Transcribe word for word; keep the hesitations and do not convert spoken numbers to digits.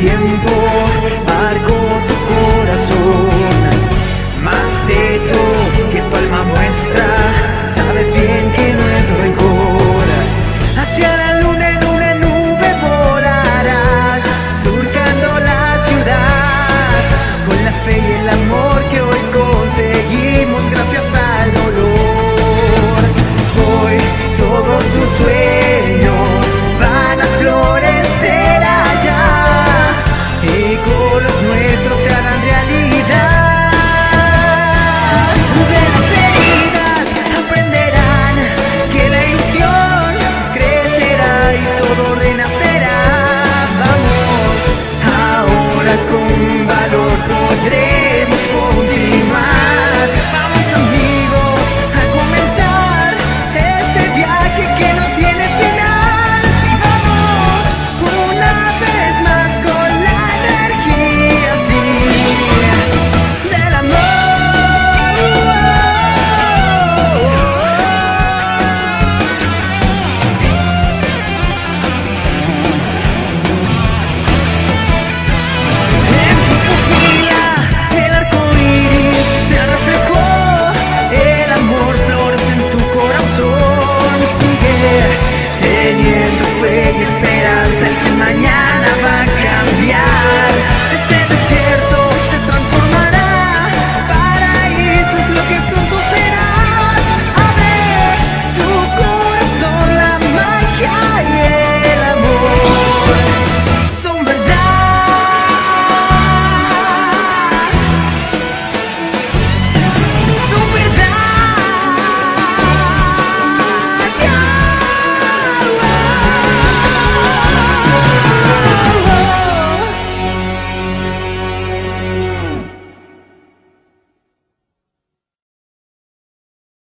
tiempo marcó tu corazón, más eso que tu alma muestra, sabes bien que no es rencor. Hacia la luna en una nube volarás, surcando la ciudad, con la fe y el amor que hoy conseguimos gracias al dolor. Hoy todos tus sueños van a florecer allá, y con los nuestros se harán realidad. De las heridas aprenderán que la ilusión crecerá y todo renacerá. Vamos, ahora con valor podremos continuar. Vamos amigos a comenzar este viaje que no tiene final. Vamos una vez más con la energía así del amor. En tu pupila el arco iris se reflejó, el amor florece en tu corazón. Sigue teniendo fe y esperanza el que mañana